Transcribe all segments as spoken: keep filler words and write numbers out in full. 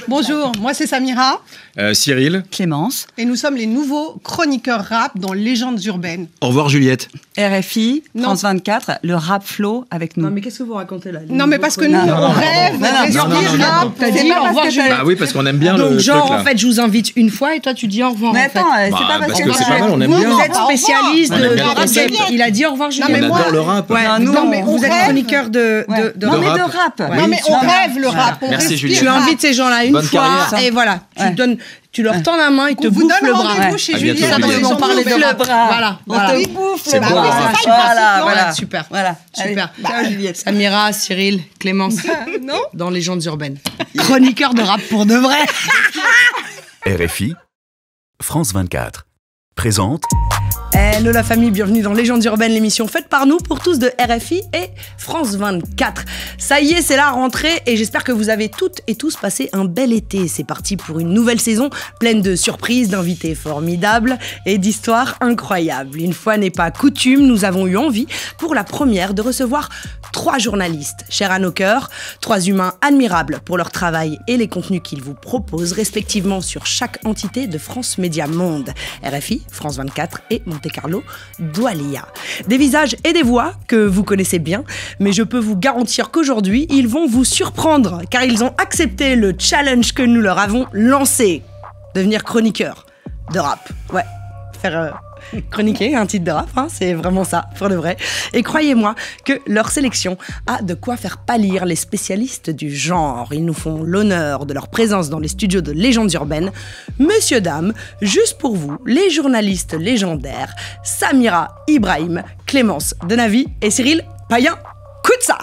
Bonjour, moi c'est Samira. Euh, Cyril. Clémence. Et nous sommes les nouveaux chroniqueurs rap dans Légendes urbaines. Au revoir Juliette. R F I, Non. France vingt-quatre, le rap flow avec nous. Non mais qu'est-ce que vous racontez là? Non mais parce que nous, Non, on non, rêve, non, non, on non, non, respire non, rap. non, T'as c'est dit pas au parce revoir que Juliette. Ah oui, parce qu'on aime bien Donc le genre truc là. en fait je vous invite une fois et toi tu dis au revoir. Mais en fait. attends, euh, Bah, c'est pas parce parce que que c'est pas mal, on aime Vous, bien. Vous non, êtes au revoir. spécialiste On aime de, bien de le concept. concept. Il a dit au revoir Non, Julien. mais on moi- adore le rap. Ouais, Non, nous, non, on- mais vous on êtes rêve. chroniqueur de, Ouais. de, de Non, De mais rap. de rap. Oui. Non mais on Non, rêve le rap, on Merci, respire Juliette. Tu rap. invites ces gens-là une Bonne fois carrière. et voilà, tu Ouais. donnes, tu leur Ouais. tends la main, ils te On vous bouffent donne le bras. rendez-vous Ouais. chez À bientôt, Juliette. Juliette. dans les On gens parlait de de rap. le bras. Voilà, On voilà. te bouffe C'est le bon, bras. le c'est rap. ça, le principe, Voilà, non voilà. Super. Voilà. Super. Allez, ciao, Juliette. Samira, Cyril, Clémence, Non dans Légendes urbaines. Chroniqueur de rap pour de vrai. R F I, France vingt-quatre, présente Hello la famille, bienvenue dans Légendes urbaines, l'émission faite par nous pour tous de R F I et France vingt-quatre. Ça y est, c'est la rentrée et j'espère que vous avez toutes et tous passé un bel été. C'est parti pour une nouvelle saison pleine de surprises, d'invités formidables et d'histoires incroyables. Une fois n'est pas coutume, nous avons eu envie pour la première de recevoir trois journalistes chers à nos cœurs, trois humains admirables pour leur travail et les contenus qu'ils vous proposent respectivement sur chaque entité de France Média Monde, R F I, France vingt-quatre et Monte Carlo Doualiya. Des visages et des voix que vous connaissez bien, mais je peux vous garantir qu'aujourd'hui, ils vont vous surprendre car ils ont accepté le challenge que nous leur avons lancé. Devenir chroniqueur de rap. Ouais, faire euh, chroniquer un titre de rap, hein, c'est vraiment ça, pour de vrai. Et croyez-moi que leur sélection a de quoi faire pâlir les spécialistes du genre. Ils nous font l'honneur de leur présence dans les studios de Légendes urbaines. Messieurs, dames, juste pour vous, les journalistes légendaires Samira Ibrahim, Clémence Denavi et Cyril Payen. Coup de ça!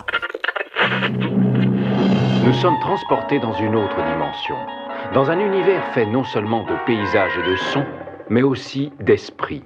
Nous sommes transportés dans une autre dimension, dans un univers fait non seulement de paysages et de sons, mais aussi d'esprit.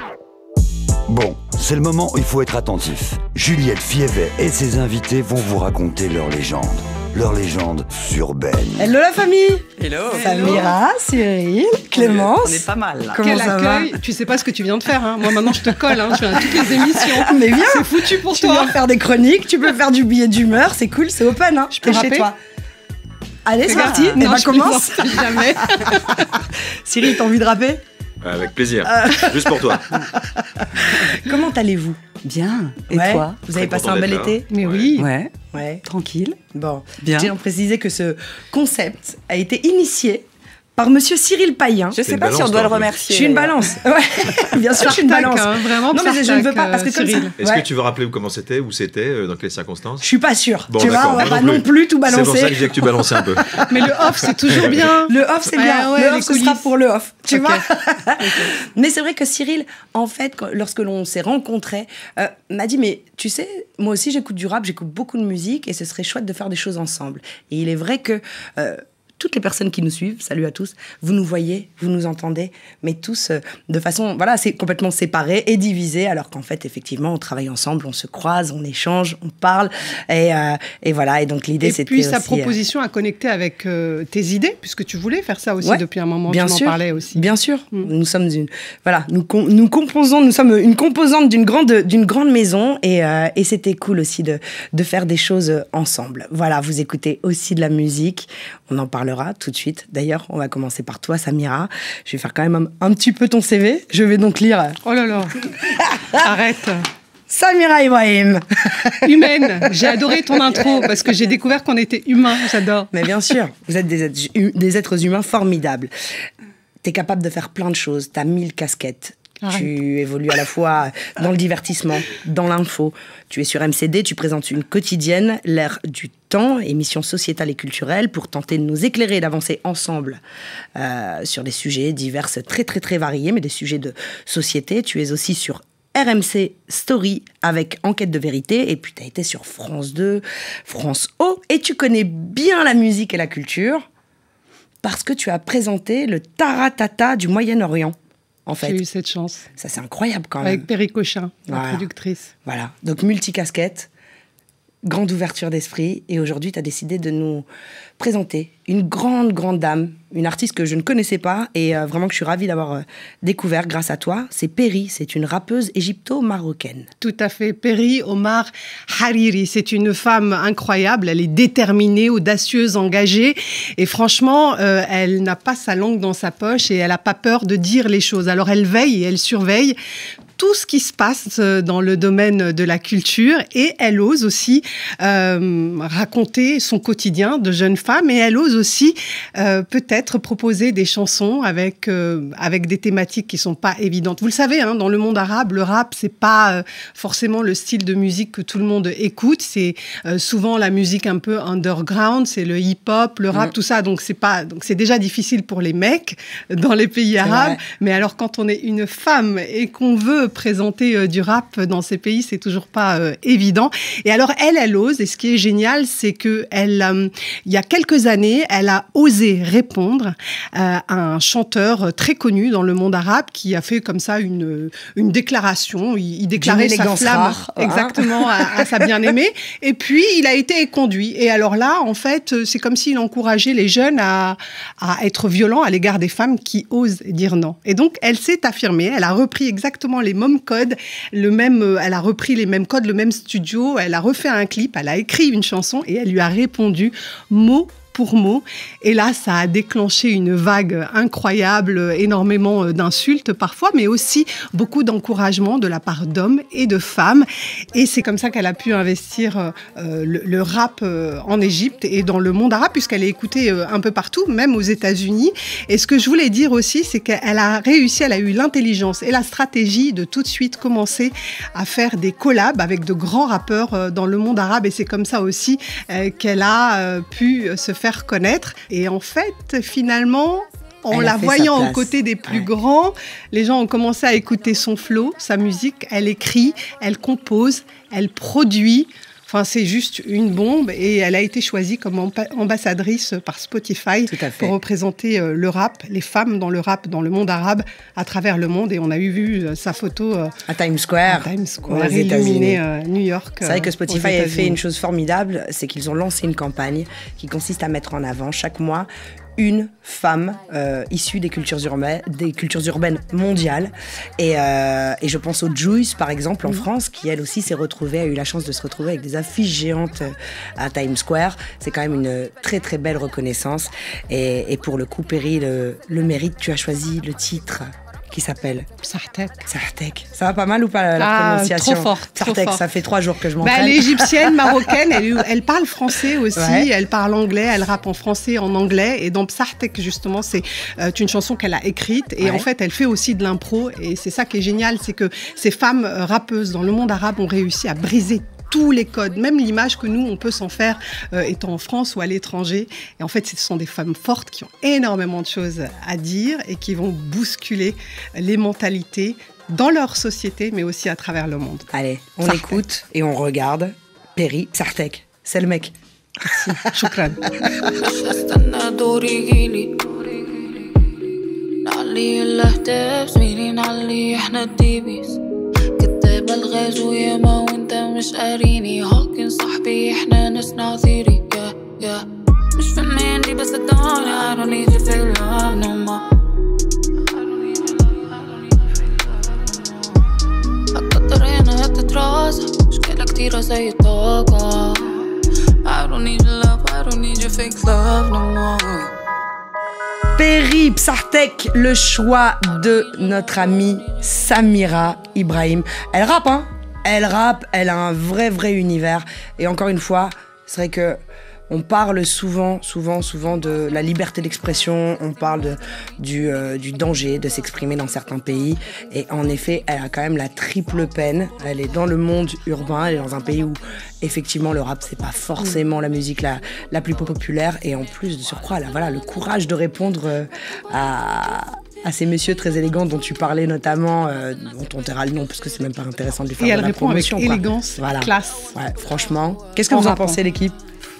Bon, c'est le moment où il faut être attentif. Juliette Fievet et ses invités vont vous raconter leur légende. Leur légende urbaine. Hello la famille! Hello. Samira, Cyril, Clémence. On est pas mal là. Comment Quel ça va? accueil. Tu sais pas ce que tu viens de faire, hein. Moi maintenant je te colle, hein. Je viens à toutes les émissions. Mais viens! C'est foutu pour Tu toi. viens faire des chroniques, tu peux faire du billet d'humeur, c'est cool, c'est open, hein. Je peux T'es chez rapper toi. Allez, c'est Regarde. parti, et Non, ben je commence. plaisante jamais. Cyril, t'as envie de rapper? Avec plaisir. Juste pour toi. Comment allez-vous? Bien. Et Ouais. toi? Vous avez Très passé content un bel d'être là. été? Mais oui. Ouais. Ouais. Tranquille. Bon, Bien. je tiens à préciser que ce concept a été initié par monsieur Cyril Payen. Je sais une pas si on balance, doit le toi, un peu. remercier. Je suis une d'ailleurs. balance. Ouais, bien sûr, je suis une Tac, balance. hein, vraiment Non, mais je ne veux pas, tac, parce que euh, comme ça. Cyril. Est-ce Ouais. que tu veux rappeler comment c'était, où c'était, euh, dans quelles circonstances? Je suis pas sûre. Bon, tu vois, d'accord, on va moi pas non non plus. plus tout C'est pour ça que je balancer. disais que tu balançais un peu. Mais le off c'est toujours bien. Le off, c'est Ouais, bien. ouais, le les off, ce sera coulisses. pour le off. Tu Ok. vois. Mais c'est vrai que Cyril, en fait, quand- lorsque l'on s'est rencontrés, euh, m'a dit, mais tu sais, moi aussi j'écoute du rap, j'écoute beaucoup de musique et ce serait chouette de faire des choses ensemble. Et il est vrai que euh, toutes les personnes qui nous suivent, salut à tous, vous nous voyez, vous nous entendez, mais tous euh, de façon, voilà, c'est complètement séparés et divisés, alors qu'en fait, effectivement, on travaille ensemble, on se croise, on échange, on parle, et, euh, et voilà. Et donc l'idée, Et c'était puis sa aussi, proposition a connecté avec euh, tes idées, puisque tu voulais faire ça aussi Ouais, depuis un moment. bien tu m'en sûr, parlais aussi. Bien sûr, Mm. nous sommes une, voilà, nous, com- nous composons, nous sommes une composante d'une grande, d'une grande maison et, euh, et c'était cool aussi de, de faire des choses ensemble. Voilà, vous écoutez aussi de la musique, on en parlera tout de suite. D'ailleurs, on va commencer par toi, Samira. Je vais faire quand même un, un petit peu ton C V. Je vais donc lire Oh là là. Arrête. Samira Ibrahim. Humaine. J'ai adoré ton intro parce que j'ai découvert qu'on était humains. J'adore. Mais bien sûr, vous êtes des êtres, hu- des êtres humains formidables. T'es capable de faire plein de choses, t'as mille casquettes. Arrête. Tu évolues à la fois dans le divertissement, dans l'info. Tu es sur M C D, tu présentes une quotidienne, L'Air du Temps, émission sociétale et culturelle, pour tenter de nous éclairer et d'avancer ensemble euh, sur des sujets divers, très très très variés, mais des sujets de société. Tu es aussi sur R M C Story avec Enquête de vérité, et puis tu as été sur France deux, France O, et tu connais bien la musique et la culture parce que tu as présenté le Taratata du Moyen-Orient, en fait. J'ai eu cette chance. Ça, c'est incroyable quand même. Avec Perry Cochin, la Voilà. productrice. Voilà, donc multicasquette. grande ouverture d'esprit. Et aujourd'hui, tu as décidé de nous présenter une grande, grande dame, une artiste que je ne connaissais pas et euh, vraiment que je suis ravie d'avoir euh, découvert grâce à toi. C'est Peri, c'est une rappeuse égypto-marocaine. Tout à fait. Peri Omar Hariri, c'est une femme incroyable. Elle est déterminée, audacieuse, engagée. Et franchement, euh, elle n'a pas sa langue dans sa poche et elle n'a pas peur de dire les choses. Alors elle veille et elle surveille tout ce qui se passe dans le domaine de la culture et elle ose aussi euh, raconter son quotidien de jeune femme et elle ose aussi euh, peut-être proposer des chansons avec, euh, avec des thématiques qui ne sont pas évidentes. Vous le savez, hein, dans le monde arabe, le rap, ce n'est pas euh, forcément le style de musique que tout le monde écoute. C'est euh, souvent la musique un peu underground, c'est le hip-hop, le rap, mmh. tout ça. Donc, c'est pas, donc, c'est déjà difficile pour les mecs dans les pays arabes. Mais alors, quand on est une femme et qu'on veut présenter euh, du rap dans ces pays, c'est toujours pas euh, évident. Et alors, elle, elle ose. Et ce qui est génial, c'est que elle, euh, il y a quelques années, elle a osé répondre euh, à un chanteur très connu dans le monde arabe qui a fait comme ça une, une déclaration. Il, il déclarait sa flamme rare, hein. exactement à, à sa bien-aimée. Et puis, il a été conduit. Et alors là, en fait, c'est comme s'il encourageait les jeunes à, à être violents à l'égard des femmes qui osent dire non. Et donc, elle s'est affirmée. Elle a repris exactement les mêmes codes, le même, elle a repris les mêmes codes, le même studio. Elle a refait un clip, elle a écrit une chanson et elle lui a répondu mot pour mot. Et là, ça a déclenché une vague incroyable, énormément d'insultes parfois, mais aussi beaucoup d'encouragement de la part d'hommes et de femmes. Et c'est comme ça qu'elle a pu investir euh, le, le rap euh, en Égypte et dans le monde arabe, puisqu'elle est écoutée euh, un peu partout, même aux États-Unis. Et ce que je voulais dire aussi, c'est qu'elle a réussi, elle a eu l'intelligence et la stratégie de tout de suite commencer à faire des collabs avec de grands rappeurs euh, dans le monde arabe. Et c'est comme ça aussi euh, qu'elle a euh, pu se faire faire connaître. Et en fait, finalement, en la voyant aux côtés des plus ouais. grands, les gens ont commencé à écouter son flow, sa musique. Elle écrit, elle compose, elle produit. Enfin, c'est juste une bombe et elle a été choisie comme ambassadrice par Spotify pour représenter le rap, les femmes dans le rap, dans le monde arabe, à travers le monde. Et on a eu vu sa photo à Times Square, à Times Square, illuminée à New York. C'est vrai que Spotify a fait une chose formidable, c'est qu'ils ont lancé une campagne qui consiste à mettre en avant chaque mois une femme euh, issue des cultures urbaines, des cultures urbaines mondiales. Et, euh, et je pense au Juice, par exemple, en mmh. France, qui elle aussi s'est retrouvée, a eu la chance de se retrouver avec des affiches géantes à Times Square. C'est quand même une très très belle reconnaissance. Et, et pour le coup, Peri, le, le mérite, tu as choisi le titre qui s'appelle Psartek. Psartek. Ça va pas mal ou pas la, la ah, prononciation? Trop fort. Psartek, trop fort. Ça fait trois jours que je m'entraîne. Bah, elle est égyptienne, marocaine, elle, elle parle français aussi, ouais. elle parle anglais, elle rappe en français, en anglais. Et dans Psartek, justement, c'est euh, une chanson qu'elle a écrite. Et ouais. en fait, elle fait aussi de l'impro. Et c'est ça qui est génial, c'est que ces femmes rappeuses dans le monde arabe ont réussi à briser tous les codes, même l'image que nous, on peut s'en faire euh, étant en France ou à l'étranger. Et en fait, ce sont des femmes fortes qui ont énormément de choses à dire et qui vont bousculer les mentalités dans leur société, mais aussi à travers le monde. Allez, on Psartek. Écoute et on regarde Peri Psartek. C'est le mec. Merci. Shukran. الغاز وياما وانت مش قاريني هاكن صاحبي احنا ناس نعذيري يا يا مش فنان دي بس الدنيا I don't need you feel love no more هتقدر هنا هتتراسى مشكلة كتيرة زي الطاقة I don't need your love I don't need your fake love no more. Peri Psartek, le choix de notre amie Samira Ibrahim. Elle rappe, hein? Elle rappe, elle a un vrai, vrai univers. Et encore une fois, c'est vrai que on parle souvent, souvent, souvent de la liberté d'expression, on parle de, du, euh, du danger de s'exprimer dans certains pays. Et en effet, elle a quand même la triple peine. Elle est dans le monde urbain, elle est dans un pays où, effectivement, le rap, c'est pas forcément la musique la, la plus populaire. Et en plus de surcroît, elle a voilà, le courage de répondre euh, à... à ces messieurs très élégants dont tu parlais notamment, euh, dont on taira le nom parce que c'est même pas intéressant de lui faire et de elle la répond promotion. Avec quoi. élégance, voilà. classe. Ouais, franchement. Qu'est-ce que en vous en pensez, l'équipe?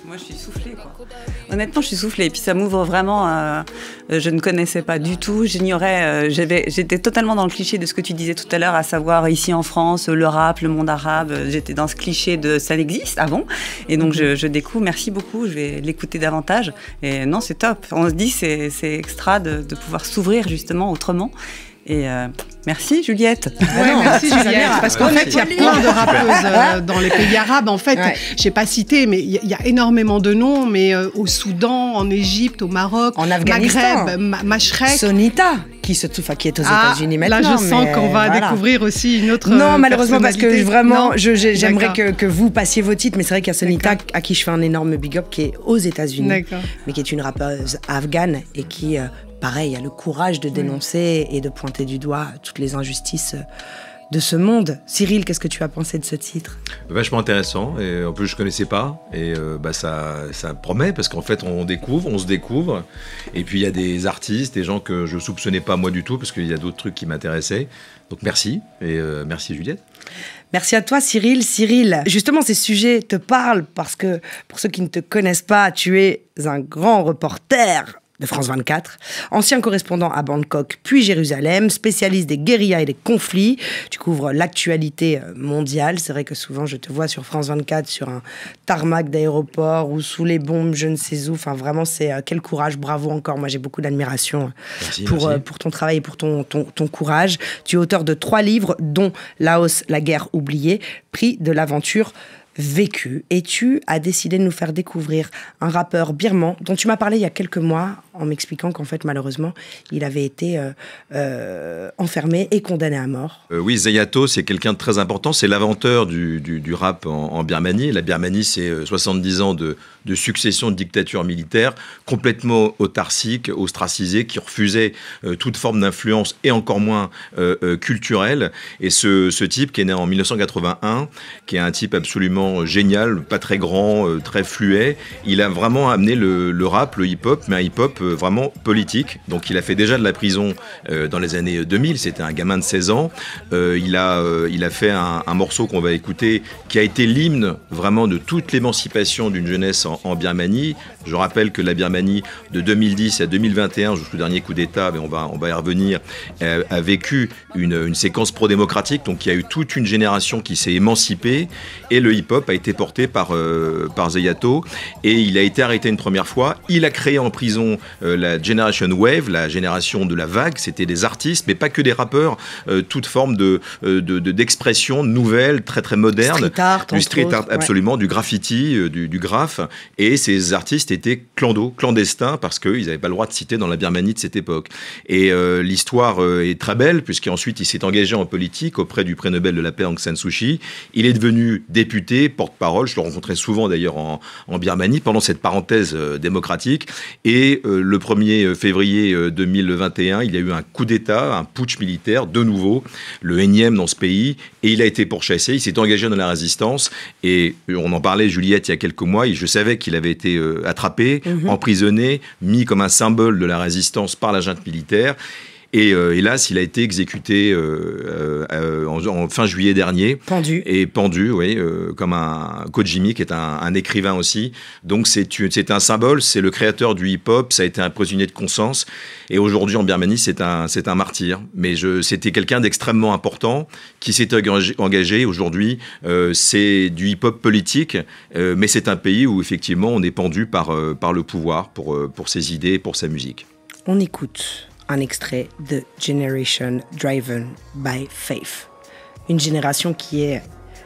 Moi, je suis soufflée, quoi. Honnêtement, je suis soufflée. Et puis, ça m'ouvre vraiment. Euh, je ne connaissais pas du tout. J'ignorais. Euh, j'avais, j'étais totalement dans le cliché de ce que tu disais tout à l'heure, à savoir ici en France, le rap, le monde arabe. J'étais dans ce cliché de ça existe avant. Et donc, je, je découvre. Merci beaucoup. Je vais l'écouter davantage. Et non, c'est top. On se dit, c'est, c'est extra de, de pouvoir s'ouvrir justement autrement. Et euh, merci Juliette. Ouais, merci Juliette. Parce qu'en fait, il y a plein de rappeuses euh, dans les pays arabes. En fait, ouais. j'ai pas cité, mais il y, y a énormément de noms. Mais euh, au Soudan, en Égypte, au Maroc, en Afghanistan, Maghreb, Ma- Mashrek, Sonita, qui se enfin, qui est aux ah, États-Unis maintenant. Là, je sens qu'on va voilà. découvrir aussi une autre. Non, malheureusement, parce que vraiment, je, je, j'aimerais D'accord. que, que vous passiez vos titres. Mais c'est vrai qu'il y a Sonita, D'accord. à qui je fais un énorme big up, qui est aux États-Unis, D'accord. mais qui est une rappeuse afghane et qui euh, pareil, a le courage de dénoncer oui. et de pointer du doigt toutes les injustices de ce monde. Cyril, qu'est-ce que tu as pensé de ce titre ? Vachement intéressant, et en plus je ne connaissais pas, et euh, bah, ça, ça promet, parce qu'en fait on découvre, on se découvre, et puis il y a des artistes, des gens que je ne soupçonnais pas moi du tout, parce qu'il y a d'autres trucs qui m'intéressaient. Donc merci, et euh, merci Juliette. Merci à toi Cyril. Cyril, justement ces sujets te parlent, parce que pour ceux qui ne te connaissent pas, tu es un grand reporter de France vingt-quatre, ancien correspondant à Bangkok puis Jérusalem, spécialiste des guérillas et des conflits. Tu couvres l'actualité mondiale. C'est vrai que souvent je te vois sur France vingt-quatre sur un tarmac d'aéroport ou sous les bombes, je ne sais où. Enfin vraiment, c'est euh, quel courage, bravo encore. Moi j'ai beaucoup d'admiration merci, pour, merci. Euh, pour ton travail et pour ton, ton, ton courage. Tu es auteur de trois livres, dont Laos, la guerre oubliée, prix de l'aventure vécu, et tu as décidé de nous faire découvrir un rappeur birman dont tu m'as parlé il y a quelques mois en m'expliquant qu'en fait malheureusement il avait été euh, euh, enfermé et condamné à mort. Euh, oui, Zayato, c'est quelqu'un de très important, c'est l'inventeur du, du, du rap en, en Birmanie. La Birmanie, c'est soixante-dix ans de, de succession de dictatures militaires complètement autarciques, ostracisées, qui refusaient euh, toute forme d'influence et encore moins euh, euh, culturelle. Et ce, ce type qui est né en mille neuf cent quatre-vingt-un, qui est un type absolument génial, pas très grand, euh, très fluet. Il a vraiment amené le, le rap, le hip-hop, mais un hip-hop euh, vraiment politique. Donc il a fait déjà de la prison euh, dans les années deux mille, c'était un gamin de seize ans. Euh, il, a, euh, il a fait un, un morceau qu'on va écouter, qui a été l'hymne vraiment de toute l'émancipation d'une jeunesse en, en Birmanie. Je rappelle que la Birmanie, de deux mille dix à deux mille vingt et un, jusqu'au dernier coup d'État, mais on va, on va y revenir, euh, a vécu une, une séquence pro-démocratique. Donc il y a eu toute une génération qui s'est émancipée, et le hip-hop a été porté par, euh, par Zayato, et il a été arrêté une première fois. Il a créé en prison euh, la Generation Wave, la génération de la vague. C'était des artistes, mais pas que des rappeurs, euh, toute forme de, de, de, d'expression nouvelle, très très moderne. Street art, du street art, autres, absolument, ouais. Du graffiti, euh, du, du graphe. Et ces artistes étaient clando, clandestins, parce qu'ils n'avaient pas le droit de citer dans la Birmanie de cette époque. Et euh, l'histoire euh, est très belle, puisqu'ensuite il s'est engagé en politique auprès du prix Nobel de la paix Aung San Suu Kyi. Il est devenu député, porte-parole, je le rencontrais souvent d'ailleurs en, en Birmanie pendant cette parenthèse euh, démocratique, et euh, le premier février euh, deux mille vingt et un, il y a eu un coup d'État, un putsch militaire, de nouveau, le énième dans ce pays, et il a été pourchassé, il s'est engagé dans la résistance, et on en parlait Juliette il y a quelques mois, et je savais qu'il avait été euh, attrapé, mm-hmm. emprisonné, mis comme un symbole de la résistance par la junte militaire. Et euh, hélas, il a été exécuté euh, euh, en, en fin juillet dernier. Pendu. Et pendu, oui, euh, comme un Kojimi, qui est un, un écrivain aussi. Donc c'est, c'est un symbole, c'est le créateur du hip-hop, ça a été un prisonnier de conscience. Et aujourd'hui, en Birmanie, c'est un, c'est un martyr. Mais je, c'était quelqu'un d'extrêmement important qui s'est engagé. Aujourd'hui, euh, c'est du hip-hop politique, euh, mais c'est un pays où effectivement on est pendu par, euh, par le pouvoir pour, euh, pour ses idées, pour sa musique. On écoute un extrait de Generation Driven by Faith. Une génération qui est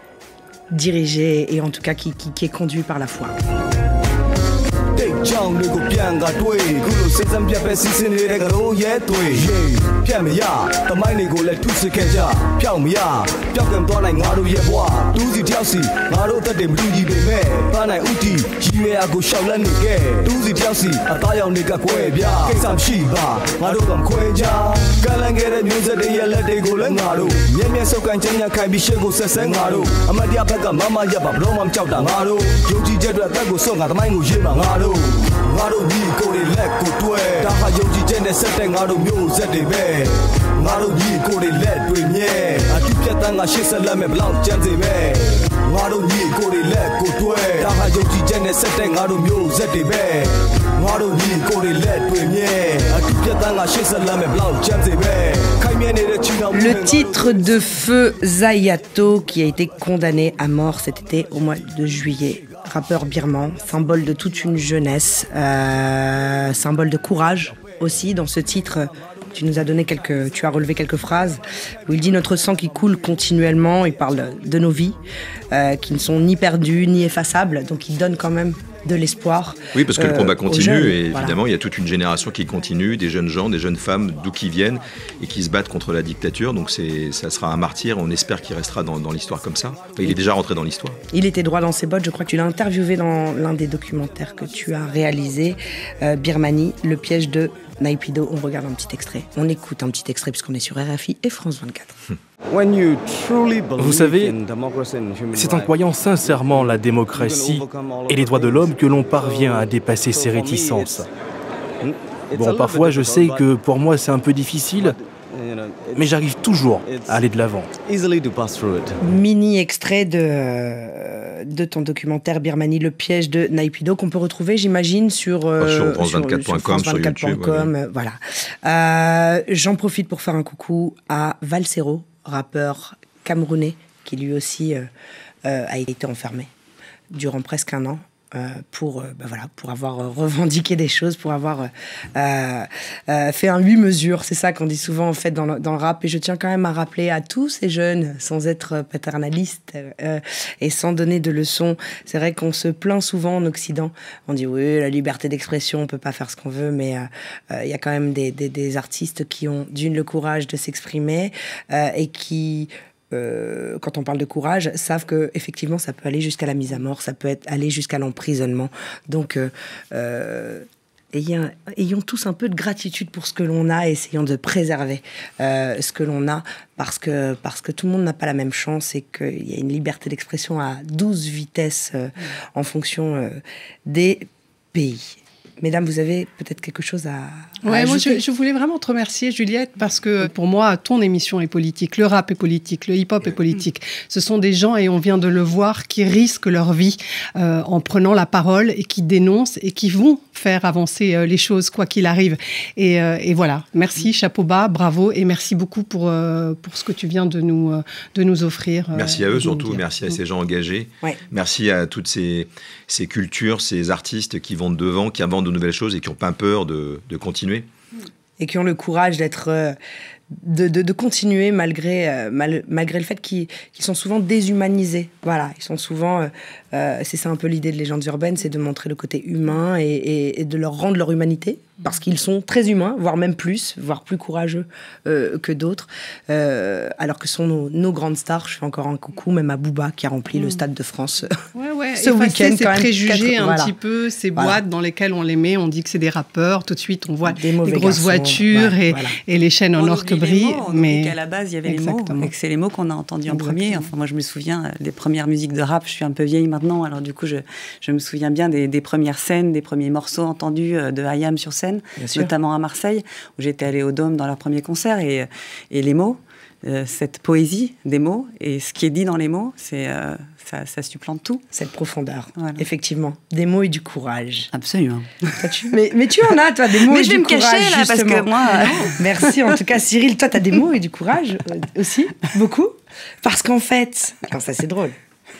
dirigée et en tout cas qui, qui, qui est conduite par la foi. ngaro ni ko de let ko twe ta ha yong ji chen de set de ngaro myo set de be ngaro ni ko de let twe nye a tu pyat ta nga shit sa la me blanc chan se me ငါတို့ညီကိုတွေလက်ကိုတွဲဒါဟာယုံကြည်ချက်နဲ့ဆက်တဲ့ငါတို့မျိုးဆက်တွေပဲငါတို့ညီကိုတွေလက်တွေမြဲအတူပြတ်သားငါရှေ့ဆက်လမ်းမဲ့ဘလောက်ချမ်းစေပဲခိုင်မြဲနေတဲ့ချီတော် Le titre de Feu Zayato qui a été condamné à mort cet été au mois de juillet. Rappeur birman, symbole de toute une jeunesse, euh, symbole de courage aussi dans ce titre. Tu nous as donné quelques, tu as relevé quelques phrases où il dit notre sang qui coule continuellement. Il parle de nos vies euh, qui ne sont ni perdues ni effaçables. Donc il donne quand même de l'espoir. Oui, parce que euh, le combat continue jeunes, et évidemment voilà. il y a toute une génération qui continue, des jeunes gens, des jeunes femmes d'où qu'ils viennent et qui se battent contre la dictature. Donc c'est, ça sera un martyr. On espère qu'il restera dans, dans l'histoire comme ça. Enfin, il est déjà rentré dans l'histoire. Il était droit dans ses bottes. Je crois que tu l'as interviewé dans l'un des documentaires que tu as réalisé, euh, Birmanie, le piège de Naypyidaw. On regarde un petit extrait. On écoute un petit extrait puisqu'on est sur R F I et France vingt-quatre. Vous savez, c'est en croyant sincèrement la démocratie et les droits de l'homme que l'on parvient à dépasser ses réticences. Bon, parfois je sais que pour moi c'est un peu difficile, mais j'arrive toujours à aller de l'avant. Mini extrait de, de ton documentaire Birmanie, le piège de Naypyidaw, qu'on peut retrouver, j'imagine, sur, euh, sur France vingt-quatre point com, sur, sur YouTube. Ouais, ouais. Voilà. Euh, j'en profite pour faire un coucou à Valsero, rappeur camerounais, qui lui aussi euh, euh, a été enfermé durant presque un an. Euh, pour, euh, bah voilà, pour avoir euh, revendiqué des choses, pour avoir euh, euh, fait un huit mesures. C'est ça qu'on dit souvent en fait dans le, dans le rap. Et je tiens quand même à rappeler à tous ces jeunes, sans être paternaliste euh, et sans donner de leçons. C'est vrai qu'on se plaint souvent en Occident. On dit oui, la liberté d'expression, on peut pas faire ce qu'on veut, mais il euh, euh, y a quand même des, des, des artistes qui ont d'une le courage de s'exprimer euh, et qui... Euh, quand on parle de courage, savent que effectivement ça peut aller jusqu'à la mise à mort, ça peut être, aller jusqu'à l'emprisonnement. Donc, euh, euh, ayons, ayons tous un peu de gratitude pour ce que l'on a et essayons de préserver euh, ce que l'on a parce que, parce que tout le monde n'a pas la même chance et qu'il y a une liberté d'expression à douze vitesses euh, en fonction euh, des pays. Mesdames, vous avez peut-être quelque chose à, à ouais, ajouter. moi, je, je voulais vraiment te remercier, Juliette, parce que pour moi, ton émission est politique, le rap est politique, le hip-hop est politique. Ce sont des gens, et on vient de le voir, qui risquent leur vie euh, en prenant la parole et qui dénoncent et qui vont faire avancer euh, les choses, quoi qu'il arrive. Et, euh, et voilà, merci, chapeau bas, bravo, et merci beaucoup pour, euh, pour ce que tu viens de nous, euh, de nous offrir. Euh, merci à eux surtout, merci à ces gens engagés. Ouais. Merci à toutes ces, ces cultures, ces artistes qui vont de devant, qui inventent de nouvelles choses et qui n'ont pas peur de, de continuer. Et qui ont le courage d'être... Euh, de, de, de continuer malgré, euh, mal, malgré le fait qu'ils, qu'ils sont souvent déshumanisés. Voilà, ils sont souvent... Euh, euh, c'est ça un peu l'idée de Légendes urbaines, c'est de montrer le côté humain et, et, et de leur rendre leur humanité, parce qu'ils sont très humains, voire même plus, voire plus courageux euh, que d'autres. Euh, alors que sont nos, nos grandes stars, je fais encore un coucou, même à Booba, qui a rempli mmh. le Stade de France ouais, ouais. ce week-end. Ces préjugés quatre, un voilà. petit peu, ces voilà. boîtes dans lesquelles on les met, on dit que c'est des rappeurs, tout de suite on voit des les grosses garçons, voitures ouais, et, voilà. et les chaînes en or que brillent. On mais qu'à la base il y avait Exactement. les mots et que c'est les mots qu'on a entendus en Exactement. premier. Enfin moi je me souviens des premières musiques de rap, je suis un peu vieille maintenant, alors du coup je, je me souviens bien des, des premières scènes, des premiers morceaux entendus de I A M sur scène, notamment à Marseille, où j'étais allée au Dôme dans leur premier concert et, et les mots, euh, cette poésie des mots et ce qui est dit dans les mots, c'est, euh, ça, ça supplante tout. Cette profondeur, voilà. Effectivement. Des mots et du courage. Absolument. Toi, tu... mais, mais tu en as, toi, des mots mais et je du vais me courage, cacher, là, justement. parce que moi... Euh... Merci, en tout cas, Cyril, toi, tu as des mots et du courage euh, aussi, beaucoup. Parce qu'en fait, alors ça c'est drôle,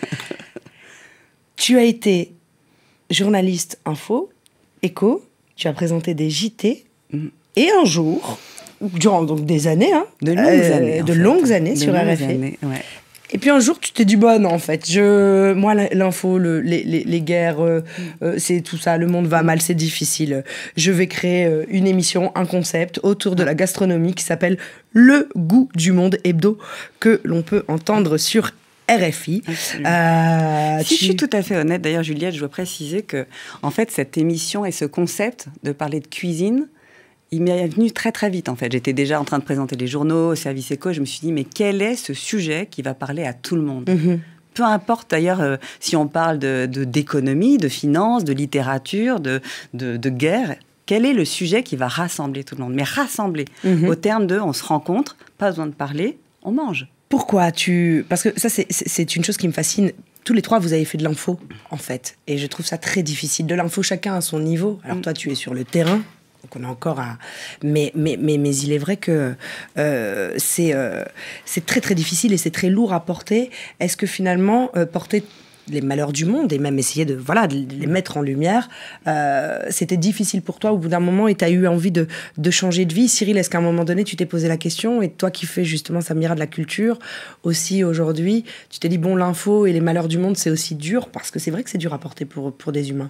tu as été journaliste info, écho, tu as présenté des J T, mm. et un jour, durant donc des années, hein, de longues euh, années, de fait. longues années de sur longues R F I. Années, ouais. Et puis un jour, tu t'es dit, bon, non, en fait, je... moi, l'info, le, les, les, les guerres, euh, euh, c'est tout ça, le monde va mal, c'est difficile. Je vais créer euh, une émission, un concept autour de la gastronomie qui s'appelle Le Goût du Monde Hebdo, que l'on peut entendre sur R F I. Euh, si tu... je suis tout à fait honnête, d'ailleurs, Juliette, je dois préciser que, en fait, cette émission et ce concept de parler de cuisine, il m'est venu très très vite en fait. J'étais déjà en train de présenter les journaux au service éco. Je me suis dit mais quel est ce sujet qui va parler à tout le monde ? Mmh. Peu importe d'ailleurs euh, si on parle de, de, d'économie, de finance, de littérature, de, de, de guerre. Quel est le sujet qui va rassembler tout le monde ? Mais rassembler mmh. au terme de on se rencontre, pas besoin de parler, on mange. Pourquoi tu... Parce que ça c'est, c'est une chose qui me fascine tous les trois, vous avez fait de l'info, en fait. Et je trouve ça très difficile. De l'info, chacun à son niveau. Alors, toi, tu es sur le terrain. Donc, on a encore à... Mais, mais, mais, mais il est vrai que euh, c'est euh, c'est très, très difficile et c'est très lourd à porter. Est-ce que, finalement, euh, porter les malheurs du monde et même essayer de, voilà, de les mettre en lumière, euh, c'était difficile pour toi au bout d'un moment et tu as eu envie de, de changer de vie? Cyril, est-ce qu'à un moment donné, tu t'es posé la question? Et toi qui fais justement Samira de la culture, aussi aujourd'hui, tu t'es dit, bon, l'info et les malheurs du monde, c'est aussi dur, parce que c'est vrai que c'est dur à porter pour, pour des humains.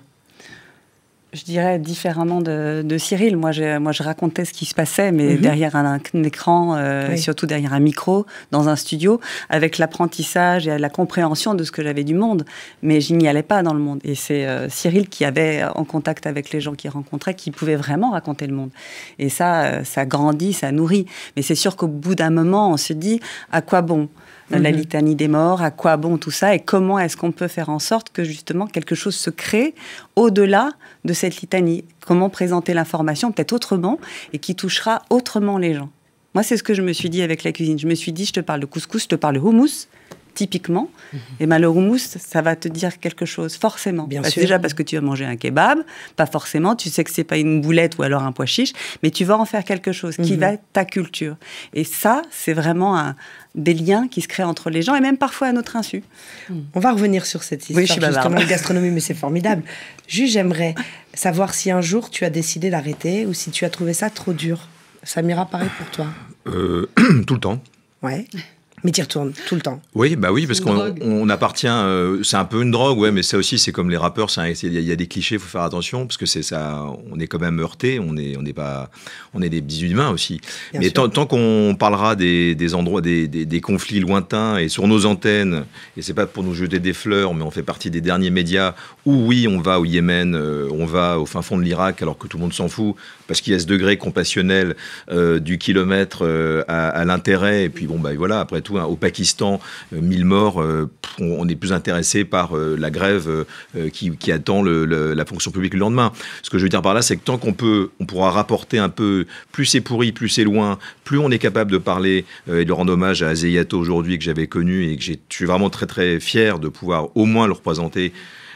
Je dirais différemment de, de Cyril. Moi je, moi, je racontais ce qui se passait, mais mmh. derrière un, un écran, euh, oui. surtout derrière un micro, dans un studio, avec l'apprentissage et la compréhension de ce que j'avais du monde. Mais je n'y allais pas dans le monde. Et c'est euh, Cyril qui avait, en contact avec les gens qu'il rencontrait, qui pouvait vraiment raconter le monde. Et ça, euh, ça grandit, ça nourrit. Mais c'est sûr qu'au bout d'un moment, on se dit, à quoi bon ? Mmh. La litanie des morts, à quoi bon tout ça, et comment est-ce qu'on peut faire en sorte que justement quelque chose se crée au-delà de cette litanie? Comment présenter l'information peut-être autrement et qui touchera autrement les gens? Moi, c'est ce que je me suis dit avec la cuisine. Je me suis dit, je te parle de couscous, je te parle de houmous, typiquement. Mmh. Et ben, le houmous, ça va te dire quelque chose, forcément. Bien parce sûr. Déjà parce que tu vas manger un kebab, pas forcément, tu sais que c'est pas une boulette ou alors un pois chiche, mais tu vas en faire quelque chose qui mmh. va être ta culture. Et ça, c'est vraiment un, des liens qui se créent entre les gens et même parfois à notre insu. Mmh. On va revenir sur cette histoire, oui, je suis justement, de gastronomie, mais c'est formidable. Juste, j'aimerais savoir si un jour tu as décidé d'arrêter ou si tu as trouvé ça trop dur. Samira, pareil pour toi? euh, Tout le temps. Ouais. Mais tu y retournes tout le temps. Oui, bah oui, parce qu'on on appartient. Euh, c'est un peu une drogue, ouais, mais ça aussi, c'est comme les rappeurs. Il y, y a des clichés, il faut faire attention, parce que c'est ça. On est quand même heurté. On est, on n'est pas, on est des petits humains aussi. Bien mais tant, tant qu'on parlera des, des endroits, des, des, des conflits lointains et sur nos antennes, et c'est pas pour nous jeter des fleurs, mais on fait partie des derniers médias où oui, on va au Yémen, euh, on va au fin fond de l'Irak, alors que tout le monde s'en fout, parce qu'il y a ce degré compassionnel euh, du kilomètre euh, à, à l'intérêt. Et puis bon, bah voilà, après tout. Au Pakistan, euh, mille morts, euh, on, on est plus intéressé par euh, la grève euh, qui, qui attend le, le, la fonction publique le lendemain. Ce que je veux dire par là, c'est que tant qu'on peut, on pourra rapporter un peu, plus c'est pourri, plus c'est loin, plus on est capable de parler euh, et de rendre hommage à Azeyato aujourd'hui, que j'avais connu et que je suis vraiment très très fier de pouvoir au moins le représenter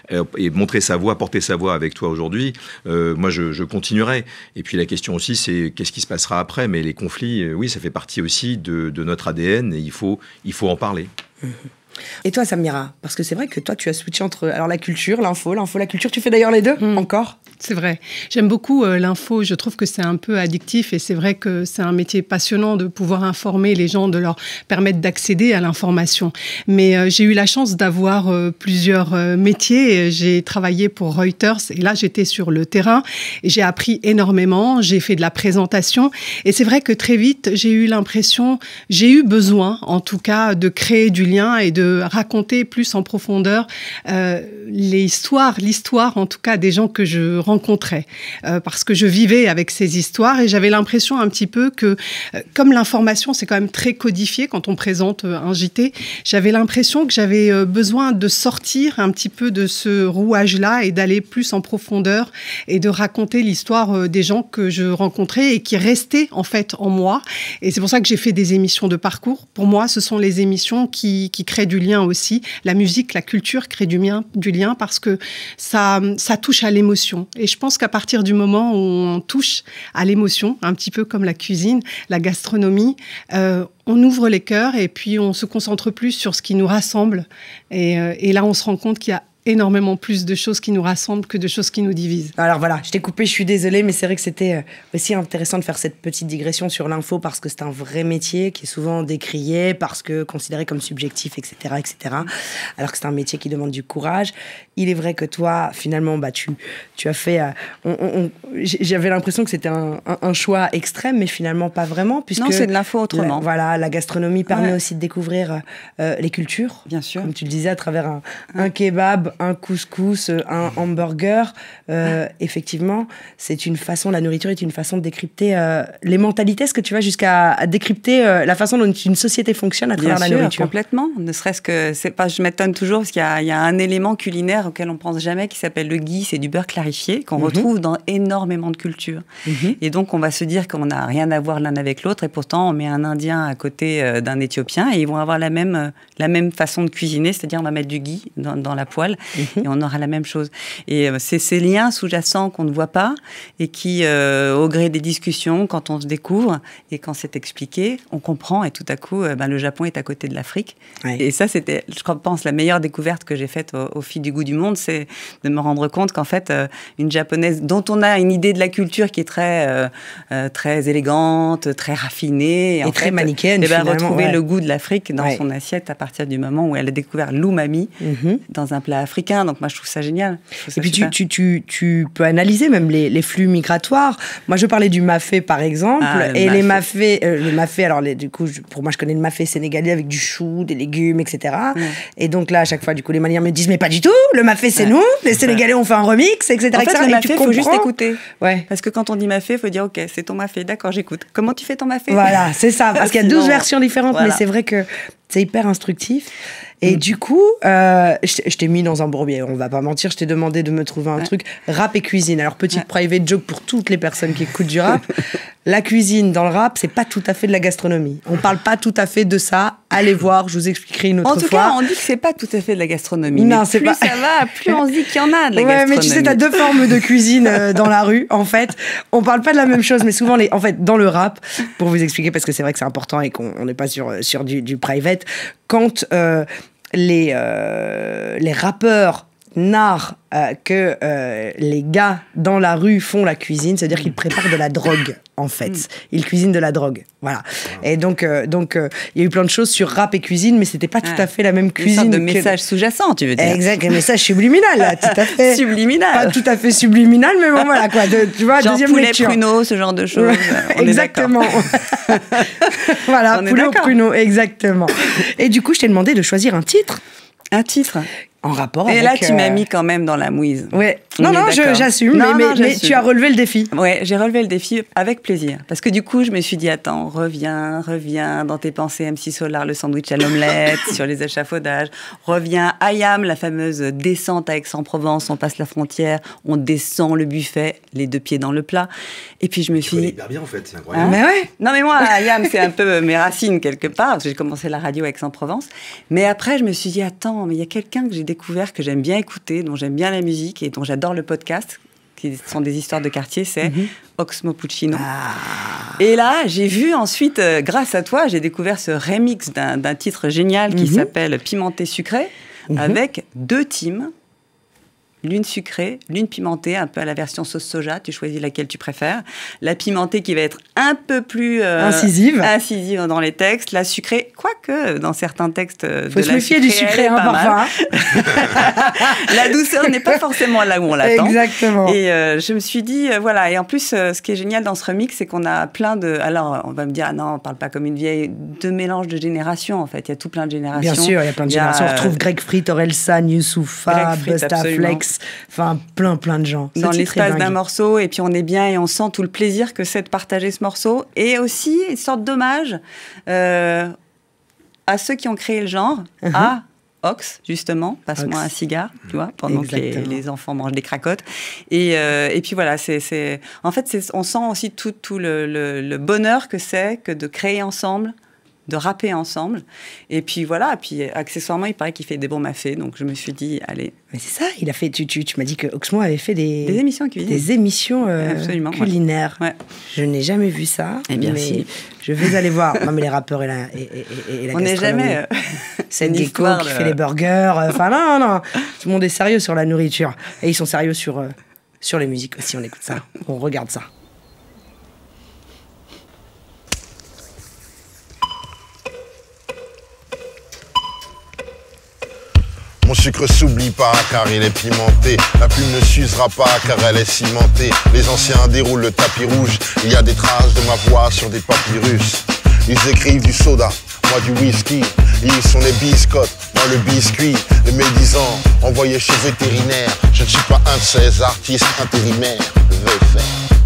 et montrer sa voix, porter sa voix avec toi aujourd'hui, euh, moi je, je continuerai. Et puis la question aussi, c'est qu'est-ce qui se passera après? Mais les conflits, euh, oui, ça fait partie aussi de, de notre A D N et il faut, il faut en parler. Mmh. Et toi, Samira, parce que c'est vrai que toi, tu as switché entre alors la culture, l'info, l'info, la culture. Tu fais d'ailleurs les deux, mmh. encore? C'est vrai. J'aime beaucoup euh, l'info. Je trouve que c'est un peu addictif et c'est vrai que c'est un métier passionnant de pouvoir informer les gens, de leur permettre d'accéder à l'information. Mais euh, j'ai eu la chance d'avoir euh, plusieurs euh, métiers. J'ai travaillé pour Reuters et là, j'étais sur le terrain et j'ai appris énormément. J'ai fait de la présentation et c'est vrai que très vite, j'ai eu l'impression, j'ai eu besoin, en tout cas, de créer du lien et de raconter plus en profondeur euh, l'histoire, l'histoire en tout cas des gens que je rencontrais, euh, parce que je vivais avec ces histoires et j'avais l'impression un petit peu que, euh, comme l'information c'est quand même très codifié quand on présente euh, un J T, j'avais l'impression que j'avais euh, besoin de sortir un petit peu de ce rouage-là et d'aller plus en profondeur et de raconter l'histoire euh, des gens que je rencontrais et qui restaient en fait en moi. Et c'est pour ça que j'ai fait des émissions de parcours. Pour moi, ce sont les émissions qui, qui créent du lien aussi. La musique, la culture crée du lien, du lien parce que ça, ça touche à l'émotion. Et je pense qu'à partir du moment où on touche à l'émotion, un petit peu comme la cuisine, la gastronomie, euh, on ouvre les cœurs et puis on se concentre plus sur ce qui nous rassemble. Et, euh, et là, on se rend compte qu'il y a énormément plus de choses qui nous rassemblent que de choses qui nous divisent. Alors voilà, je t'ai coupé, je suis désolée, mais c'est vrai que c'était aussi intéressant de faire cette petite digression sur l'info parce que c'est un vrai métier qui est souvent décrié, parce que considéré comme subjectif, et cetera, et cetera. Alors que c'est un métier qui demande du courage. Il est vrai que toi, finalement, bah, tu, tu as fait... Euh, on, on, j'avais l'impression que c'était un, un, un choix extrême, mais finalement pas vraiment, puisque... Non, c'est de l'info autrement. La, voilà, la gastronomie permet ouais. aussi de découvrir euh, les cultures. Bien sûr. Comme tu le disais, à travers un, un kebab, kebab, un couscous, un hamburger. Euh, effectivement, c'est une façon, la nourriture est une façon de décrypter euh, les mentalités. Est-ce que tu vas jusqu'à à décrypter euh, la façon dont une société fonctionne à travers Bien la sûr, nourriture? Complètement. Ne serait-ce que, c'est pas, je m'étonne toujours parce qu'il y a, il y a un élément culinaire auquel on pense jamais qui s'appelle le ghee, c'est du beurre clarifié qu'on mm-hmm. retrouve dans énormément de cultures. Mm-hmm. Et donc, on va se dire qu'on n'a rien à voir l'un avec l'autre et pourtant, on met un Indien à côté euh, d'un Éthiopien et ils vont avoir la même, euh, la même façon de cuisiner, c'est-à-dire on va mettre du ghee dans, dans la poêle mm-hmm. et on aura la même chose. Et euh, c'est ces liens sous-jacents qu'on ne voit pas et qui, euh, au gré des discussions, quand on se découvre et quand c'est expliqué, on comprend et tout à coup, euh, ben, le Japon est à côté de l'Afrique. Ouais. Et ça, c'était, je pense, la meilleure découverte que j'ai faite au, au fil du goût du monde, c'est de me rendre compte qu'en fait, euh, une japonaise dont on a une idée de la culture qui est très, euh, euh, très élégante, très raffinée, et, et en très fait, manichéenne, eh ben, finalement. Retrouver ouais. le goût de l'Afrique dans ouais. son assiette à partir du moment où elle a découvert l'umami mm-hmm. dans un plat africain. Donc moi, je trouve ça génial. Ça et puis tu, tu, tu, tu peux analyser même les, les flux migratoires. Moi, je parlais du mafé, par exemple, ah, et mafé. les mafés, euh, le mafé, alors les, du coup, je, pour moi, je connais le mafé sénégalais avec du chou, des légumes, et cetera. Ouais. Et donc là, à chaque fois, du coup, les Maliens me disent, mais pas du tout, le mafé, c'est ouais. nous, les Sénégalais ont fait un remix, et cetera. En fait, et cetera. le et mafé, il faut juste écouter. Ouais. Parce que quand on dit mafé, il faut dire, ok, c'est ton mafé, d'accord, j'écoute. Comment tu fais ton mafé? Voilà, c'est ça, parce qu'il y a douze versions différentes, voilà. mais c'est vrai que c'est hyper instructif. Et mmh. du coup, euh, je t'ai mis dans un bourbier, on va pas mentir, je t'ai demandé de me trouver un ouais. truc, rap et cuisine. Alors, petite ouais. private joke pour toutes les personnes qui écoutent du rap, la cuisine dans le rap, c'est pas tout à fait de la gastronomie. On parle pas tout à fait de ça, allez voir, je vous expliquerai une autre fois. En tout fois. cas, on dit que c'est pas tout à fait de la gastronomie. Non, mais c'est plus pas... ça va, plus on se dit qu'il y en a de la ouais, gastronomie. Mais tu sais, t'as deux formes de cuisine euh, dans la rue, en fait. On parle pas de la même chose, mais souvent, les... en fait, dans le rap, pour vous expliquer, parce que c'est vrai que c'est important et qu'on n'est pas sur, sur du, du private, quand... Euh, Les, euh, les rappeurs narrent euh, que euh, les gars dans la rue font la cuisine, c'est-à-dire qu'ils préparent de la drogue, en fait. Ils cuisinent de la drogue, voilà. Et donc, euh, donc, il euh, y a eu plein de choses sur rap et cuisine, mais c'était pas tout à fait la même cuisine. Une sorte de que... message sous-jacent, tu veux dire. Exact, un message subliminal, là, tout à fait. Subliminal. Pas tout à fait subliminal, mais bon, voilà, quoi. De, tu vois, genre deuxième poulet lecture. pruneau, ce genre de choses. On exactement. Voilà, poulet au pruneau, exactement. Et du coup, je t'ai demandé de choisir un titre. Un titre en rapport et avec... Et là, tu euh... m'as mis quand même dans la mouise. Ouais. Non, non, je, j'assume, non, mais, non, mais, mais tu as relevé le défi. Ouais, j'ai relevé le défi avec plaisir. Parce que du coup, je me suis dit, attends, reviens, reviens dans tes pensées, M C Solar, le sandwich à l'omelette, sur les échafaudages. Reviens, Ayam, la fameuse descente à Aix-en-Provence, on passe la frontière, on descend le buffet, les deux pieds dans le plat. Et puis je me suis dit... hyper bien, en fait, c'est incroyable. Hein mais ouais. Non, mais moi, Ayam, c'est un peu mes racines, quelque part, parce que j'ai commencé la radio à Aix-en-Provence. Mais après, je me suis dit, attends, mais il y a quelqu'un que j'ai découvert, que j'aime bien écouter, dont j'aime bien la musique et dont j'adore le podcast, qui sont des histoires de quartier, c'est mm-hmm. Oxmo Puccino. Ah. Et là, j'ai vu ensuite, euh, grâce à toi, j'ai découvert ce remix d'un, d'un titre génial qui mm-hmm. s'appelle Pimenté Sucré, mm-hmm. avec deux teams, l'une sucrée, l'une pimentée, un peu à la version sauce soja, tu choisis laquelle tu préfères. La pimentée qui va être un peu plus... Euh, incisive. Incisive dans les textes. La sucrée, quoique dans certains textes de Faut la se méfier du sucré, hein, parfois. La douceur n'est pas forcément là où on l'attend. Exactement. Et euh, je me suis dit, euh, voilà. Et en plus, euh, ce qui est génial dans ce remix, c'est qu'on a plein de... Alors, on va me dire, ah non, on parle pas comme une vieille... De mélange de générations, en fait. Il y a tout plein de générations. Bien sûr, il y a plein de générations. On retrouve Greg Frit, Orelsan, Youssoupha, Busta Flex... Enfin, plein, plein de gens. Dans l'espace d'un morceau, et puis on est bien et on sent tout le plaisir que c'est de partager ce morceau. Et aussi, une sorte d'hommage euh, à ceux qui ont créé le genre, uh-huh. à Ox, justement, passe-moi Ox. Un cigare, tu vois, pendant Exactement. que les, les enfants mangent des cracottes. Et, euh, et puis voilà, c'est, c'est... en fait, c'est, on sent aussi tout, tout le, le, le bonheur que c'est que de créer ensemble, de rapper ensemble. Et puis voilà, puis accessoirement, il paraît qu'il fait des bons mafés, donc je me suis dit, allez. Mais c'est ça, il a fait, tu, tu, tu m'as dit que Oxmo avait fait des... Des émissions cuisine. Des émissions euh, culinaires. Ouais. Ouais. Je n'ai jamais vu ça, eh bien, mais si. je vais aller voir. Non, mais les rappeurs et la, et, et, et la On n'est jamais... Euh, c'est Gecko qui de... fait les burgers. Enfin, non, non, tout le monde est sérieux sur la nourriture. Et ils sont sérieux sur, euh, sur les musiques aussi, on écoute ça, on regarde ça. Mon sucre s'oublie pas car il est pimenté. La plume ne s'usera pas car elle est cimentée. Les anciens déroulent le tapis rouge. Il y a des traces de ma voix sur des papyrus. Ils écrivent du soda moi du whisky. Ils sont les biscottes, moi le biscuit. Les médisants envoyés chez vétérinaire. Je ne suis pas un de ces artistes intérimaires. Veuillez faire.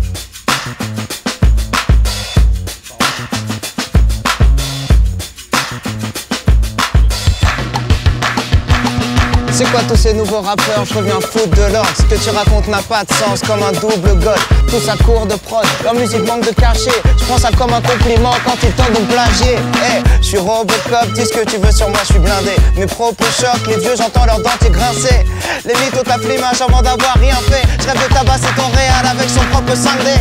C'est quoi tous ces nouveaux rappeurs? Je reviens foutre de l'ordre. Ce que tu racontes n'a pas de sens, comme un double god. Tout ça court de prod, leur musique manque de cachet. Je prends ça comme un compliment quand ils tentent de me plagier. Eh, hey, je suis Robocop, dis ce que tu veux sur moi, je suis blindé. Mes propos choquent, les vieux j'entends leurs dentiers grincer. Les mythos tapent l'image avant d'avoir rien fait. Je rêve de tabasser ton réal avec son propre cinq D.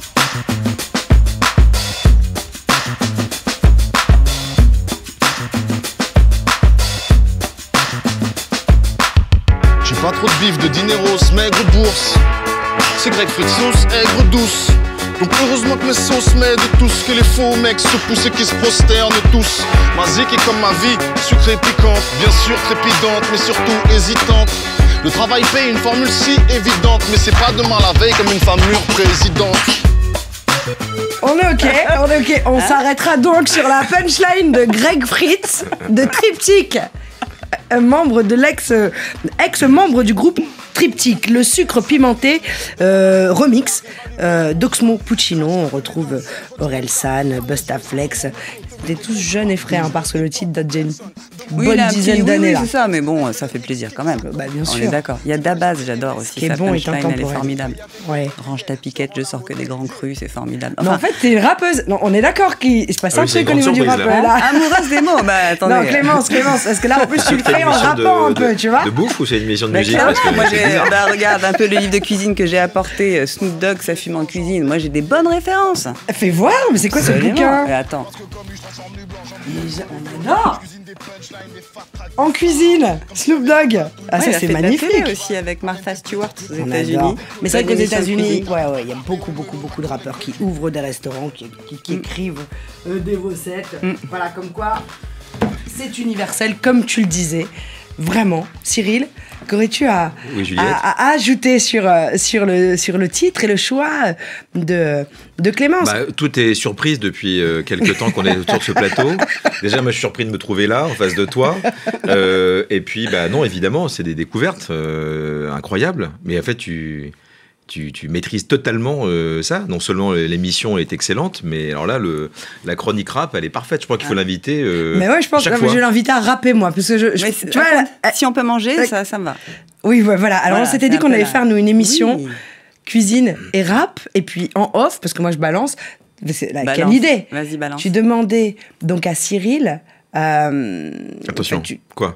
Pas trop de bif, de dineros, maigre bourse. C'est grec frites sauce, aigre douce. Donc heureusement que mes sauces m'aident tous. Que les faux mecs se poussent et qui se prosternent tous. Ma zik est comme ma vie, sucrée piquante. Bien sûr trépidante, mais surtout hésitante. Le travail paye une formule si évidente. Mais c'est pas demain la veille comme une femme mûre présidente. On est ok, on est ok. On s'arrêtera donc sur la punchline de Greg Fritz, de Triptyque. Un membre de l'ex, ex-membre du groupe Triptyque, le sucre pimenté euh, remix euh, d'Oxmo Puccino. On retrouve Orelsan, Bustaflex. Ils étaient tous jeunes et frais, hein, parce que le titre date d'une oui, bonne là, dizaine petit, d'années. Oui, oui, là. c'est ça, mais bon, ça fait plaisir quand même. Bah, bien On sûr. est d'accord. Il y a Dabaz, j'adore aussi. Qui est sa bon et punchline, elle est intemporel. formidable. Ouais. Range ta piquette, je sors que des grands crus, c'est formidable. Enfin, mais en fait, t'es une rappeuse. Non, on est d'accord qu'il se passe Ah un oui, c'est truc au une niveau du grande rap. surprise, là. Là. Amoureuse des mots, bah attendez. Non, Clémence, Clémence, parce que là, en plus, tu le C'est fais une en émission rappant un de- peu, tu vois. De bouffe ou c'est une émission de Bah, musique clairement, parce que moi c'est j'ai, bizarre. bah, regarde un peu le livre de cuisine que j'ai apporté, euh, Snoop Dogg, ça fume en cuisine. Moi j'ai des bonnes références. Fais voir, mais c'est quoi ce Absolument. bouquin? Mais attends. On adore. En cuisine, Snoop Dogg. Ah, Ouais, ça il a c'est fait de la magnifique. télé aussi avec Martha Stewart aux On États-Unis. adore. Mais c'est vrai qu'aux Bonne émission de États-Unis, cuisine. ouais, ouais, il y a beaucoup, beaucoup, beaucoup de rappeurs qui ouvrent des restaurants, qui, qui- qui Mm. écrivent euh, des recettes. Mm. Voilà, comme quoi, c'est universel, comme tu le disais. Vraiment, Cyril, qu'aurais-tu à, Oui, Juliette. à, à ajouter sur, euh, sur, le, sur le titre et le choix de, de Clémence? Bah, tout est surprise depuis euh, quelques temps qu'on est autour de ce plateau. Déjà, moi, je suis surpris de me trouver là, en face de toi. Euh, et puis, bah, non, évidemment, c'est des découvertes euh, incroyables. Mais en fait, tu, tu, tu maîtrises totalement euh, ça. Non seulement l'émission est excellente, mais alors là, le, la chronique rap, elle est parfaite. Je crois qu'il faut l'inviter euh, Mais ouais, je pense que chaque je fois. vais l'inviter à rapper, moi. Parce que je, je- Mais tu c'est- vois, par là, contre, si on peut manger, Ouais. ça, ça me va. oui, ouais, voilà. Alors, Voilà, on s'était c'est dit un qu'on peu allait la- faire, nous, une émission Oui. cuisine et rap, et puis en off, parce que moi, je balance. Mais c'est- là, quelle Balance. idée! Vas-y, balance. Tu demandais donc à Cyril. euh, Attention, bah, tu, quoi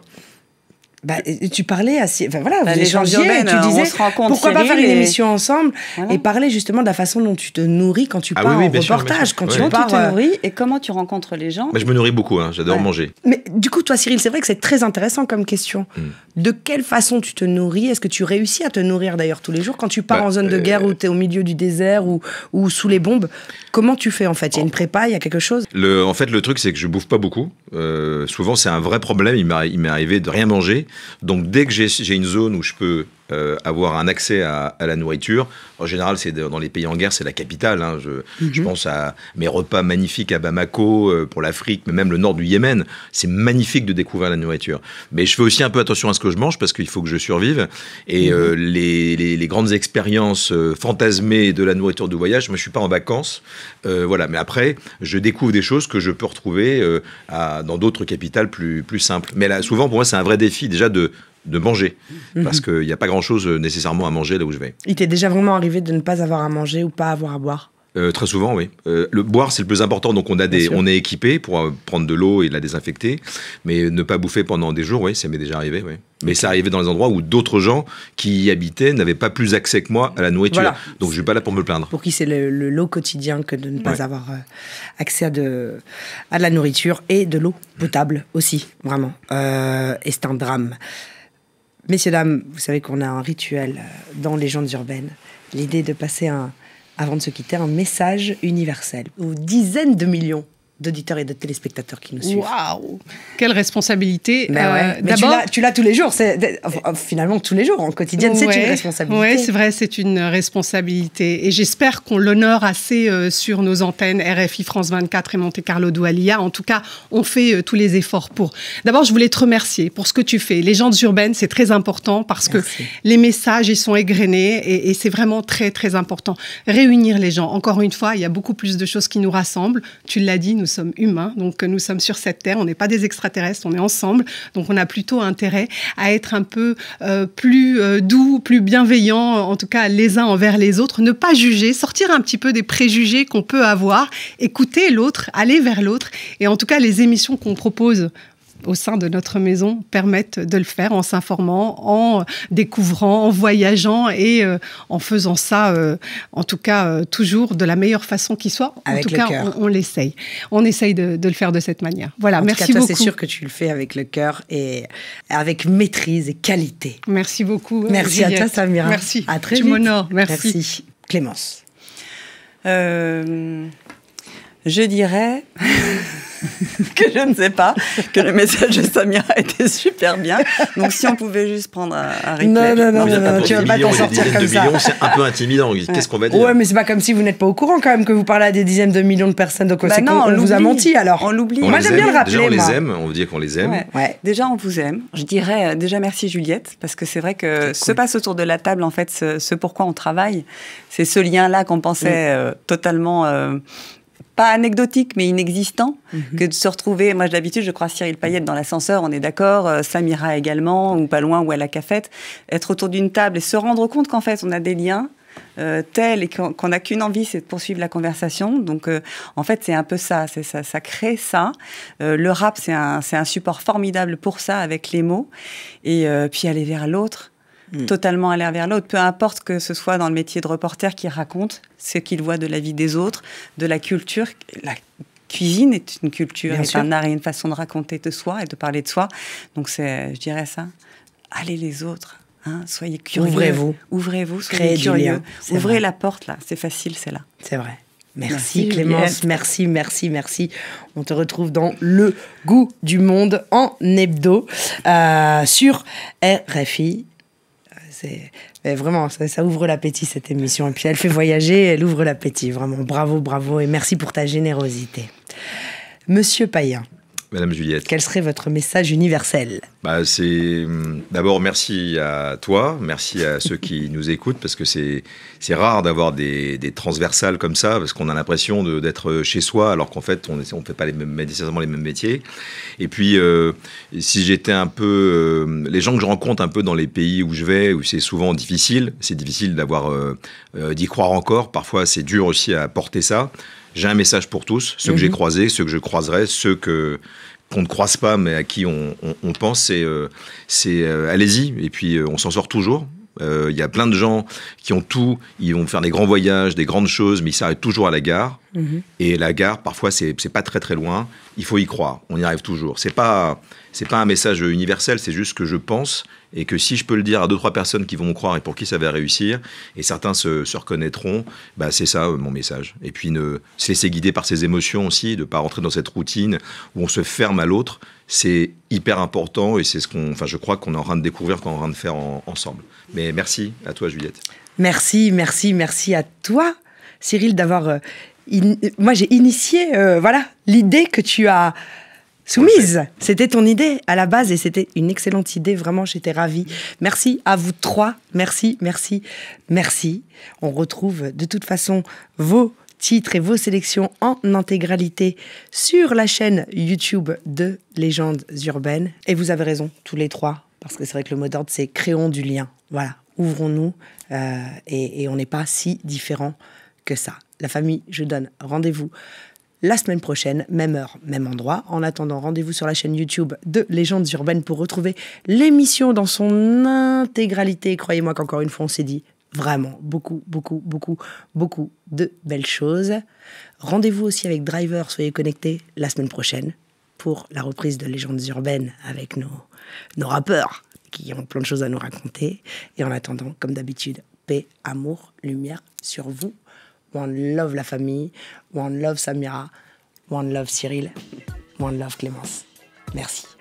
bah, et tu parlais à Cyril. Enfin, voilà, La vous légende échangiez, et urbaine, tu on disais se rencontre, pourquoi pas Cyril, faire une et- émission ensemble Voilà. et parler justement de la façon dont tu te nourris quand tu Ah pars oui, oui, en bien sûr, bien reportage, sûr. quand Ouais. tu Comment pars. tu te euh, nourris et comment tu rencontres les gens. Bah, je me nourris beaucoup, hein, j'adore Ouais. manger. Mais du coup, toi, Cyril, c'est vrai que c'est très intéressant comme question. Mm. De quelle façon tu te nourris? Est-ce que tu réussis à te nourrir d'ailleurs tous les jours quand tu pars Bah, en zone de euh, guerre ou tu es au milieu du désert ou, ou sous les bombes? Comment tu fais en fait? Il y a une prépa, il y a quelque chose? Le, en fait, le truc, c'est que je bouffe pas beaucoup. Euh, souvent, c'est un vrai problème. Il m'est il m'est arrivé de rien manger. Donc, dès que j'ai j'ai une zone où je peux euh, avoir un accès à, à la nourriture, en général, c'est dans les pays en guerre, c'est la capitale. Hein. Je, Mhm. je pense à mes repas magnifiques à Bamako, euh, pour l'Afrique, mais même le nord du Yémen. C'est magnifique de découvrir la nourriture. Mais je fais aussi un peu attention à ce que je mange parce qu'il faut que je survive. Et Mhm. euh, les, les- les grandes expériences euh, fantasmées de la nourriture de voyage, moi, je suis pas en vacances. Euh, voilà. Mais après, je découvre des choses que je peux retrouver euh, à- dans d'autres capitales plus, plus simples. Mais là, souvent, pour moi, c'est un vrai défi déjà de, de manger. Mhm. Parce qu'il n'y a pas grand-chose euh, nécessairement à manger là où je vais. Il t'est déjà vraiment arrivé de ne pas avoir à manger ou pas avoir à boire? Euh, très souvent, oui. Euh, le boire, c'est le plus important. Donc, on, a des, Bien sûr. on est équipé pour euh, prendre de l'eau et la désinfecter. Mais ne pas bouffer pendant des jours, oui, ça m'est déjà arrivé. Oui. Mais ça arrivait dans les endroits où d'autres gens qui y habitaient n'avaient pas plus accès que moi à la nourriture. Voilà. Donc, je ne suis pas là pour me plaindre. Pour qui c'est le, le lot quotidien que de ne pas Ouais. avoir euh, accès à de, à de la nourriture et de l'eau potable aussi, vraiment. Euh, et c'est un drame. Messieurs, dames, vous savez qu'on a un rituel euh, dans Légendes urbaines. L'idée de passer, un, avant de se quitter, un message universel aux dizaines de millions d'auditeurs et de téléspectateurs qui nous suivent. Waouh, quelle responsabilité. Mais, ouais. euh, Mais tu, l'as, tu l'as tous les jours, c'est, finalement tous les jours, en quotidienne, ouais, c'est une responsabilité. Oui, c'est vrai, c'est une responsabilité. Et j'espère qu'on l'honore assez euh, sur nos antennes R F I, France vingt-quatre et Monte Carlo Doualiya. En tout cas, on fait euh, tous les efforts pour. D'abord, je voulais te remercier pour ce que tu fais. Légendes urbaines, c'est très important parce Merci. que les messages, ils sont égrenés et, et c'est vraiment très, très important. Réunir les gens. Encore une fois, il y a beaucoup plus de choses qui nous rassemblent. Tu l'as dit, nous sommes humains, donc nous sommes sur cette terre, on n'est pas des extraterrestres, on est ensemble, donc on a plutôt intérêt à être un peu euh, plus euh, doux, plus bienveillants, en tout cas les uns envers les autres, ne pas juger, sortir un petit peu des préjugés qu'on peut avoir, écouter l'autre, aller vers l'autre, et en tout cas les émissions qu'on propose au sein de notre maison permettent de le faire en s'informant, en découvrant, en voyageant et euh, en faisant ça, euh, en tout cas, euh, toujours de la meilleure façon qui soit. Avec en tout le cas, cœur. on, on l'essaye. On essaye de, de le faire de cette manière. Voilà, en merci tout cas, toi, beaucoup. C'est sûr que tu le fais avec le cœur et avec maîtrise et qualité. Merci beaucoup. Merci Juliette. à toi, Samira. Merci. À très tu vite. m'honores. Merci. Merci. Clémence. Euh, je dirais... que je ne sais pas, que le message de Samira était super bien. Donc, si on pouvait juste prendre un, un replay. Non, non, non, non, non tu vas pas t'en sortir comme ça. Millions, c'est un peu intimidant. Qu'est-ce qu'on va dire? Ouais, mais c'est pas comme si vous n'êtes pas au courant quand même que vous parlez à des dizaines de millions de personnes. Donc, bah c'est non, qu'on on vous a menti alors. On l'oublie. On moi, j'aime bien le rappeler. Déjà, on moi. les aime. On veut dire qu'on les aime. Ouais. Ouais. Déjà, on vous aime. Je dirais euh, déjà merci Juliette, parce que c'est vrai que c'est se cool. passe autour de la table, en fait, ce, ce pourquoi on travaille, c'est ce lien-là qu'on pensait mm. euh, totalement... Euh, pas anecdotique, mais inexistant, mm-hmm. que de se retrouver... Moi, d'habitude, je crois Cyril Payette dans l'ascenseur, on est d'accord, euh, Samira également, ou pas loin, ou à la cafette, être autour d'une table et se rendre compte qu'en fait, on a des liens euh, tels et qu'on n'a qu'une envie, c'est de poursuivre la conversation. Donc, euh, en fait, c'est un peu ça, c'est ça, ça crée ça. Euh, le rap, c'est un, c'est un support formidable pour ça, avec les mots. Et euh, puis, aller vers l'autre. Mmh. Totalement aller vers l'autre, peu importe que ce soit dans le métier de reporter qui raconte ce qu'il voit de la vie des autres, de la culture. La cuisine est une culture, est un art et une façon de raconter de soi et de parler de soi. Donc, c'est, je dirais ça. Allez les autres, hein, soyez curieux. Ouvrez-vous. Ouvrez-vous, soyez Créez curieux. Ouvrez vrai. la porte, là. C'est facile, c'est là. C'est vrai. Merci, merci Clémence, Juliette. merci, merci, merci. On te retrouve dans Le Goût du Monde en hebdo euh, sur R F I. C'est, mais vraiment, ça, ça ouvre l'appétit, cette émission. Et puis, elle fait voyager, elle ouvre l'appétit. Vraiment, bravo, bravo. Et merci pour ta générosité. Monsieur Payen. Madame Juliette. Quel serait votre message universel? Bah, c'est d'abord merci à toi, merci à ceux qui nous écoutent, parce que c'est c'est rare d'avoir des, des transversales comme ça, parce qu'on a l'impression de, d'être chez soi, alors qu'en fait on ne fait pas les mêmes, nécessairement les mêmes métiers. Et puis euh, si j'étais un peu euh, les gens que je rencontre un peu dans les pays où je vais, où c'est souvent difficile, c'est difficile d'avoir euh, euh, d'y croire encore. Parfois c'est dur aussi à porter ça. J'ai un message pour tous, ceux mmh. que j'ai croisés, ceux que je croiserai, ceux que qu'on ne croise pas, mais à qui on, on, on pense, c'est, euh, c'est euh, allez-y, et puis euh, on s'en sort toujours. Il euh, y a plein de gens qui ont tout, ils vont faire des grands voyages, des grandes choses, mais ils s'arrêtent toujours à la gare. Mmh. Et la gare, parfois, c'est, c'est pas très très loin. Il faut y croire, on y arrive toujours. C'est pas, c'est pas un message universel, c'est juste que je pense, et que si je peux le dire à deux, trois personnes qui vont me croire et pour qui ça va réussir, et certains se, se reconnaîtront, bah c'est ça mon message. Et puis ne se laisser guider par ses émotions aussi, de ne pas rentrer dans cette routine où on se ferme à l'autre, c'est hyper important, et c'est ce qu'on, enfin, je crois qu'on est en train de découvrir, qu'on est en train de faire en, ensemble. Mais merci à toi, Juliette. Merci, merci, merci à toi, Cyril, d'avoir... Euh, in... Moi, j'ai initié euh, voilà, l'idée que tu as soumise. C'était ton idée à la base et c'était une excellente idée. Vraiment, j'étais ravie. Merci à vous trois. Merci, merci, merci. On retrouve de toute façon vos titres et vos sélections en intégralité sur la chaîne YouTube de Légendes Urbaines. Et vous avez raison, tous les trois, parce que c'est vrai que le mot d'ordre, c'est créons du lien. Voilà, ouvrons-nous euh, et, et on n'est pas si différents que ça. La famille, je donne rendez-vous la semaine prochaine, même heure, même endroit. En attendant, rendez-vous sur la chaîne YouTube de Légendes Urbaines pour retrouver l'émission dans son intégralité. Croyez-moi qu'encore une fois, on s'est dit vraiment beaucoup, beaucoup, beaucoup, beaucoup de belles choses. Rendez-vous aussi avec Driver, soyez connectés la semaine prochaine pour la reprise de Légendes Urbaines avec nos, nos rappeurs qui ont plein de choses à nous raconter. Et en attendant, comme d'habitude, paix, amour, lumière sur vous. One love la famille, one love Samira, One love Cyril, one love Clémence. Merci.